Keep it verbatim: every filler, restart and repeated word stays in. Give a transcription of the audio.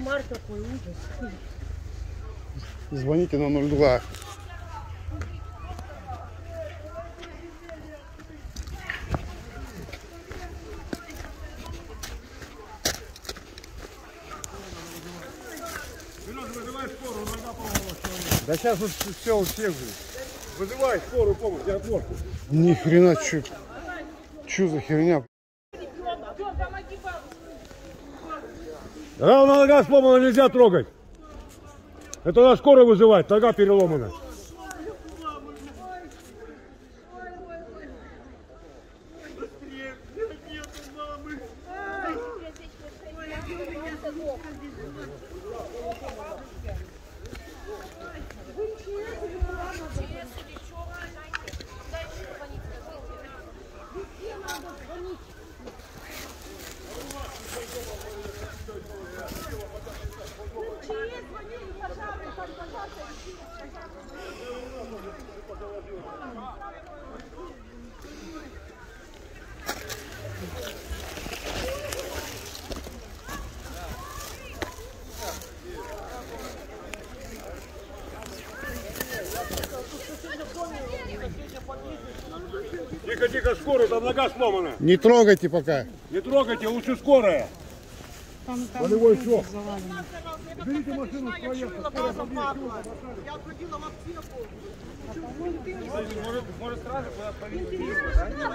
Кошмар такой, ужас. Звоните на ноль два. Вызывай скорую, нога поломала человека. Да сейчас вот все у всех же. Вызывай скорую помощь, я отвожу. Ни хрена, чё, чё за херня? Рано нога сломана, нельзя трогать. Это надо скорую вызывать, нога переломана. Тихо, тихо, скорую, там нога сломана. Не трогайте пока. Не трогайте, лучше скорая. Там, там Болевой шок. завалено. Берите машину, скорее. Я ходила в аптеку. Может, может сразу куда-то повезти.